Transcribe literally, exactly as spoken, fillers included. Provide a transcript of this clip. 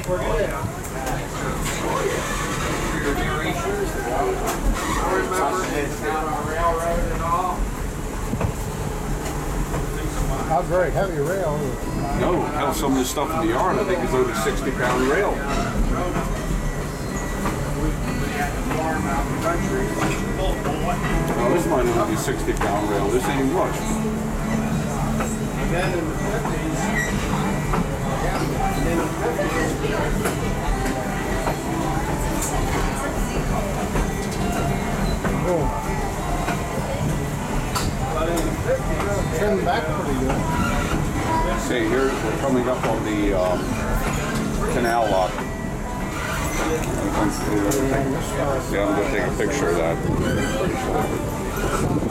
Not very heavy rail. No, hell, some of this stuff in the yard, I think, is over sixty pound rail. Well, this might only be sixty pound rail. This ain't much. And then in the fifties, in the fifties, oh. But in the fifties, trimmed back pretty good. See, here we're coming up on the um, canal lock. Yeah, I'm going to take a picture of that.